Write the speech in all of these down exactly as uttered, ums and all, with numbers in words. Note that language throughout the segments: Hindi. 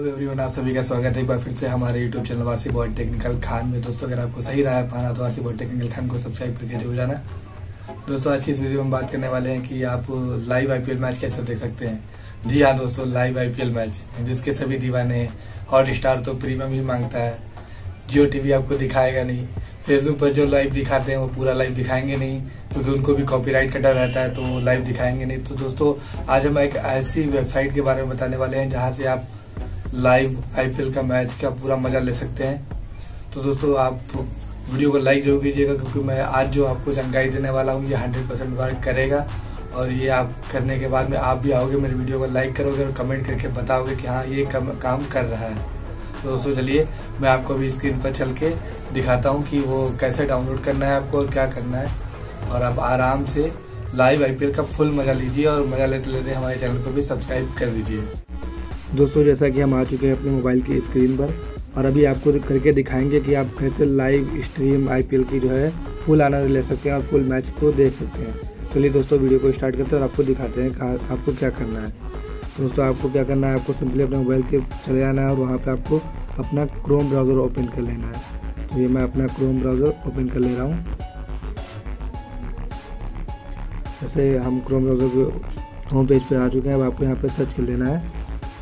हेलो एवरीवन, आप सभी का स्वागत है एक बार फिर से हमारे यूट्यूब चैनल वासी बॉय टेक्निकल खान में। दोस्तों, अगर आपको सही रहा है पाना तो वासी बॉय टेक्निकल खान को सब्सक्राइब करके जरूर जाना। दोस्तों, आज की इस वीडियो में हम बात करने वाले हैं कि आप लाइव आईपीएल मैच कैसे देख सकते हैं। जी हाँ दोस्तों, लाइव आईपीएल मैच जिसके सभी दीवाने, हॉट स्टार तो प्रीमियम ही मांगता है। जियो टीवी आपको दिखाएगा नहीं, फेसबुक पर जो लाइव दिखाते हैं वो पूरा लाइव दिखाएंगे नहीं, क्योंकि उनको भी कॉपीराइट का डर रहता है, तो लाइव दिखाएंगे नहीं। तो दोस्तों, आज हम एक ऐसी वेबसाइट के बारे में बताने वाले हैं जहां से आप लाइव आईपीएल का मैच का पूरा मजा ले सकते हैं। तो दोस्तों, आप वीडियो को लाइक जरूर कीजिएगा, क्योंकि मैं आज जो आपको जानकारी देने वाला हूँ ये हंड्रेड परसेंट वर्क करेगा। और ये आप करने के बाद में आप भी आओगे, मेरे वीडियो को लाइक करोगे और कमेंट करके बताओगे कि हाँ ये कम, काम कर रहा है। तो दोस्तों चलिए, मैं आपको अभी स्क्रीन पर चल के दिखाता हूँ कि वो कैसे डाउनलोड करना है आपको और क्या करना है, और आप आराम से लाइव आईपीएल का फुल मजा लीजिए। और मजा लेते लेते हमारे चैनल को भी सब्सक्राइब कर दीजिए। दोस्तों, जैसा कि हम आ चुके हैं अपने मोबाइल की स्क्रीन पर, और अभी आपको करके दिखाएंगे कि आप कैसे लाइव स्ट्रीम आईपीएल की जो है फुल आनंद ले सकते हैं और फुल मैच को देख सकते हैं। चलिए दोस्तों, वीडियो को स्टार्ट करते हैं और आपको दिखाते हैं कहाँ आपको क्या करना है। दोस्तों, आपको क्या करना है, आपको सिंपली अपने मोबाइल के चले जाना है और वहाँ पे आपको अपना क्रोम ब्राउज़र ओपन कर लेना है। तो ये मैं अपना क्रोम ब्राउज़र ओपन कर ले रहा हूँ। जैसे हम क्रोम ब्राउज़र के होम पेज पे आ चुके हैं, अब आपको यहाँ पे सर्च कर लेना है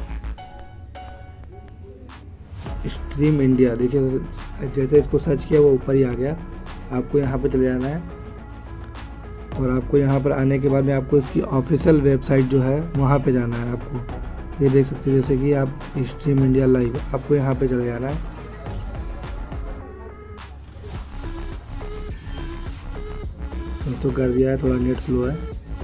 स्ट्रीम इंडिया। देखिए, जैसे इसको सर्च किया वो ऊपर ही आ गया। आपको यहाँ पे चले जाना है और आपको यहाँ पर आने के बाद में आपको इसकी ऑफिशियल वेबसाइट जो है वहाँ पे जाना है। आपको ये देख सकते हैं, जैसे कि आप स्ट्रीम इंडिया लाइव, आपको यहाँ पे चले जाना है। दोस्तों, कर दिया है, थोड़ा नेट स्लो है,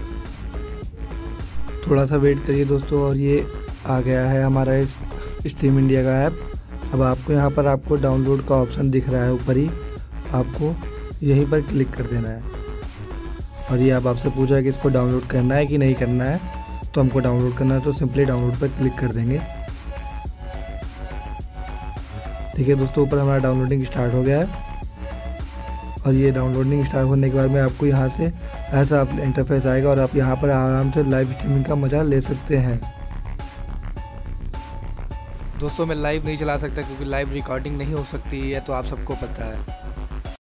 थोड़ा सा वेट करिए दोस्तों। और ये आ गया है हमारा इस स्ट्रीम इंडिया का ऐप। अब आपको यहाँ पर आपको डाउनलोड का ऑप्शन दिख रहा है ऊपर ही, आपको यहीं पर क्लिक कर देना है। और ये अब आपसे पूछा है कि इसको डाउनलोड करना है कि नहीं करना है, तो हमको डाउनलोड करना है, तो सिंपली डाउनलोड पर क्लिक कर देंगे। देखिए दोस्तों, ऊपर हमारा डाउनलोडिंग स्टार्ट हो गया है। और ये डाउनलोडिंग स्टार्ट होने के बाद में आपको यहाँ से ऐसा इंटरफेस आएगा और आप यहाँ पर आराम से लाइव स्ट्रीमिंग का मजा ले सकते हैं। दोस्तों, मैं लाइव नहीं चला सकता क्योंकि लाइव रिकॉर्डिंग नहीं हो सकती है, तो आप सबको पता है।